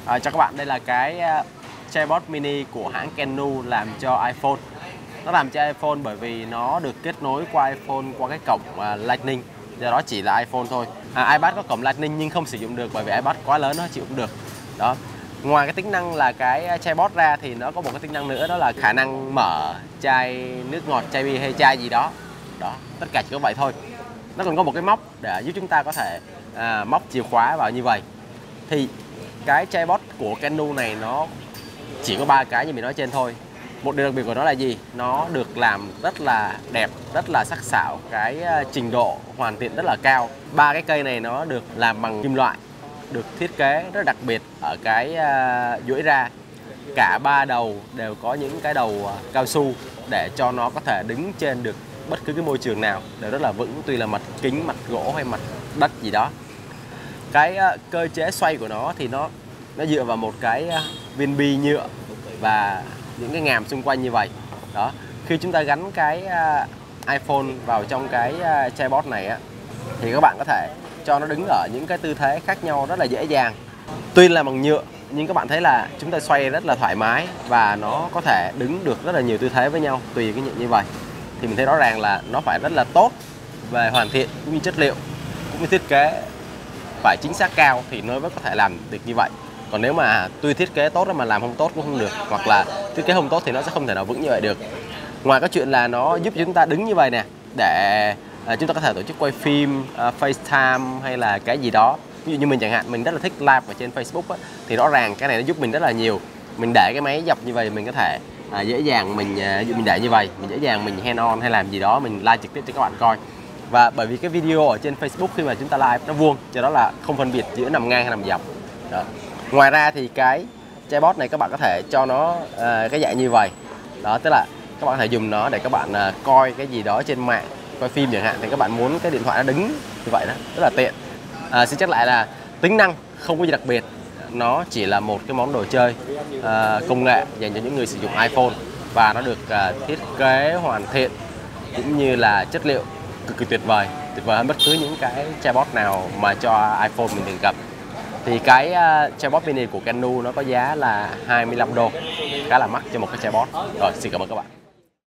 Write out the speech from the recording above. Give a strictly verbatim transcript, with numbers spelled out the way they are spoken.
À, cho các bạn đây là cái uh, chatbot mini của hãng Kenu làm cho iPhone. Nó làm cho iPhone bởi vì nó được kết nối qua iPhone qua cái cổng uh, Lightning, do đó chỉ là iPhone thôi. À, iPad có cổng Lightning nhưng không sử dụng được bởi vì iPad quá lớn nó chịu không được. Đó. Ngoài cái tính năng là cái chatbot ra thì nó có một cái tính năng nữa, đó là khả năng mở chai nước ngọt, chai bia hay chai gì đó. Đó, tất cả chỉ có vậy thôi. Nó còn có một cái móc để giúp chúng ta có thể à, móc chìa khóa vào như vậy. Thì cái chatbot của Kenu này nó chỉ có ba cái như mình nói trên thôi. Một điều đặc biệt của nó là gì? Nó được làm rất là đẹp, rất là sắc sảo, cái trình độ hoàn thiện rất là cao. Ba cái cây này nó được làm bằng kim loại, được thiết kế rất đặc biệt ở cái uh, duỗi ra. Cả ba đầu đều có những cái đầu uh, cao su để cho nó có thể đứng trên được bất cứ cái môi trường nào, đều rất là vững, tuy là mặt kính, mặt gỗ hay mặt đất gì đó. Cái uh, cơ chế xoay của nó thì nó nó dựa vào một cái uh, viên bi nhựa và những cái ngàm xung quanh như vậy. Đó, khi chúng ta gắn cái uh, iPhone vào trong cái uh, chatbot này á, thì các bạn có thể cho nó đứng ở những cái tư thế khác nhau rất là dễ dàng. Tuy là bằng nhựa nhưng các bạn thấy là chúng ta xoay rất là thoải mái và nó có thể đứng được rất là nhiều tư thế với nhau tùy cái nhựa như vậy. Thì mình thấy rõ ràng là nó phải rất là tốt về hoàn thiện cũng như chất liệu, cũng như thiết kế phải chính xác cao thì nó mới có thể làm được như vậy. Còn nếu mà tuy thiết kế tốt mà làm không tốt cũng không được, hoặc là thiết kế không tốt thì nó sẽ không thể nào vững như vậy được. Ngoài cái chuyện là nó giúp chúng ta đứng như vậy nè, để à, chúng ta có thể tổ chức quay phim, uh, FaceTime hay là cái gì đó. Ví dụ như mình chẳng hạn, mình rất là thích live ở trên Facebook á, thì rõ ràng cái này nó giúp mình rất là nhiều. Mình để cái máy dọc như vậy mình có thể à, dễ dàng mình à, mình để như vậy, mình dễ dàng mình hand on hay làm gì đó, mình live trực tiếp cho các bạn coi. Và bởi vì cái video ở trên Facebook khi mà chúng ta live nó vuông, cho đó là không phân biệt giữa nằm ngang hay nằm dọc. Đó. Ngoài ra thì cái chatbot này các bạn có thể cho nó uh, cái dạng như vậy. Đó, tức là các bạn có thể dùng nó để các bạn uh, coi cái gì đó trên mạng, coi phim chẳng hạn, thì các bạn muốn cái điện thoại nó đứng như vậy đó, rất là tiện. À, xin nhắc lại là tính năng không có gì đặc biệt, nó chỉ là một cái món đồ chơi uh, công nghệ dành cho những người sử dụng iPhone, và nó được uh, thiết kế hoàn thiện cũng như là chất liệu cực kỳ tuyệt vời, tuyệt vời hơn bất cứ những cái chatbot nào mà cho iPhone mình từng gặp. Thì cái uh, chatbot mini của Kenu nó có giá là hai mươi lăm đô, khá là mắc cho một cái chatbot. Rồi, xin cảm ơn các bạn.